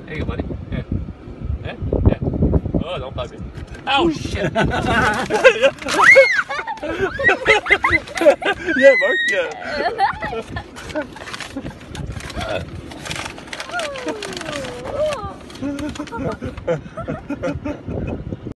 There you go, buddy. Yeah. Yeah. Yeah. Oh, don't bug me. Oh, shit. Yeah, Mark, yeah.